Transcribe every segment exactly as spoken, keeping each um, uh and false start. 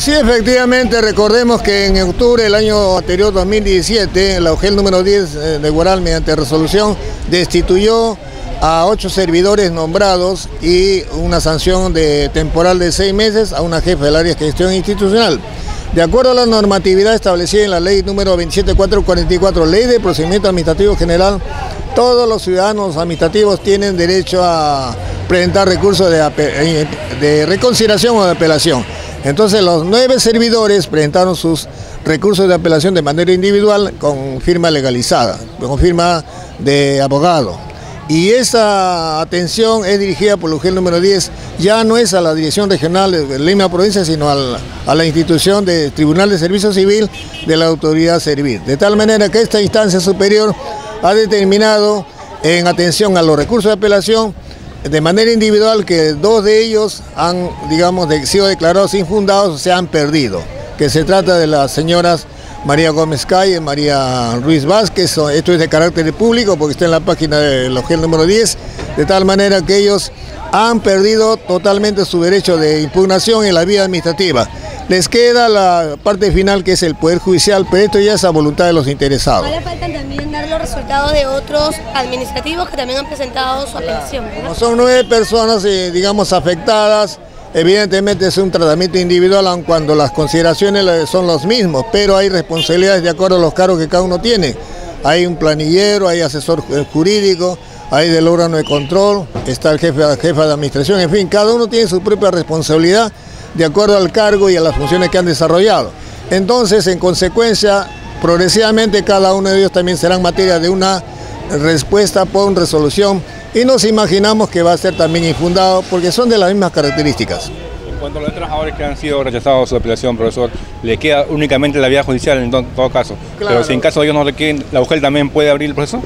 Sí, efectivamente, recordemos que en octubre del año anterior, dos mil diecisiete, la O G E L número diez de Huaral, mediante resolución, destituyó a ocho servidores nombrados y una sanción de temporal de seis meses a una jefa del área de gestión institucional. De acuerdo a la normatividad establecida en la ley número veintisiete mil cuatrocientos cuarenta y cuatro, Ley de Procedimiento Administrativo General, todos los ciudadanos administrativos tienen derecho a presentar recursos de, de reconsideración o de apelación. Entonces los nueve servidores presentaron sus recursos de apelación de manera individual con firma legalizada, con firma de abogado. Y esa atención es dirigida por la O G E L número diez, ya no es a la Dirección Regional de Lima Provincia, sino al, a la institución de Tribunal de Servicio Civil de la Autoridad Servir. De tal manera que esta instancia superior ha determinado en atención a los recursos de apelación de manera individual que dos de ellos han, digamos, de, sido declarados infundados o se han perdido, que se trata de las señoras María Gómez Calle, María Ruiz Vázquez. Esto es de carácter público porque está en la página de la O G E L número diez, de tal manera que ellos han perdido totalmente su derecho de impugnación en la vía administrativa. Les queda la parte final, que es el Poder Judicial, pero esto ya es a voluntad de los interesados. Ahora faltan también dar los resultados de otros administrativos que también han presentado su apelación, ¿no? Son nueve personas, eh, digamos, afectadas. Evidentemente es un tratamiento individual, aun cuando las consideraciones son los mismos, pero hay responsabilidades de acuerdo a los cargos que cada uno tiene. Hay un planillero, hay asesor jurídico, hay del órgano de control, está el jefe, jefa de administración, en fin, cada uno tiene su propia responsabilidad de acuerdo al cargo y a las funciones que han desarrollado. Entonces, en consecuencia, progresivamente cada uno de ellos también será materia de una respuesta por resolución, y nos imaginamos que va a ser también infundado porque son de las mismas características. En cuanto a los trabajadores que han sido rechazados su apelación, profesor, le queda únicamente la vía judicial en todo caso. Claro. Pero si en caso de ellos no requieren, ¿la O G E L también puede abrir el proceso?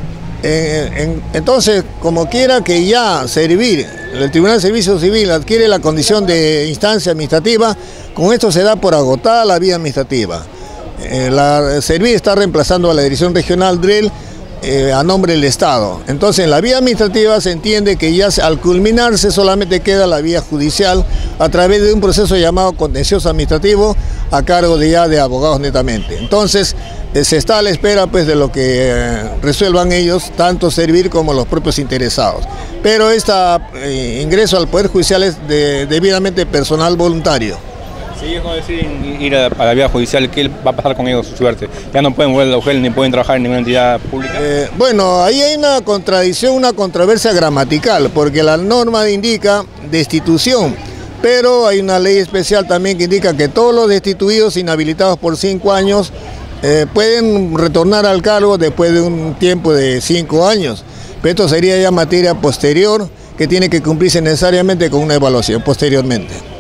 Eh, en, entonces, como quiera que ya Servir, el Tribunal de Servicio Civil adquiere la condición de instancia administrativa, con esto se da por agotada la vía administrativa. Eh, la Servir está reemplazando a la Dirección Regional D R E L eh, a nombre del Estado. Entonces, en la vía administrativa se entiende que ya al culminarse solamente queda la vía judicial a través de un proceso llamado contencioso administrativo a cargo de ya de abogados netamente. Entonces, eh, se está a la espera pues de lo que eh, resuelvan ellos, tanto Servir como los propios interesados. Pero este eh, ingreso al Poder Judicial es de, debidamente personal voluntario. Si ellos no deciden ir a, a la vía judicial, ¿qué va a pasar con ellos, su suerte? Ya no pueden volver a la O G E L ni pueden trabajar en ninguna entidad pública. Eh, bueno, ahí hay una contradicción, una controversia gramatical, porque la norma indica destitución, pero hay una ley especial también que indica que todos los destituidos inhabilitados por cinco años eh, pueden retornar al cargo después de un tiempo de cinco años. Pero esto sería ya materia posterior que tiene que cumplirse necesariamente con una evaluación posteriormente.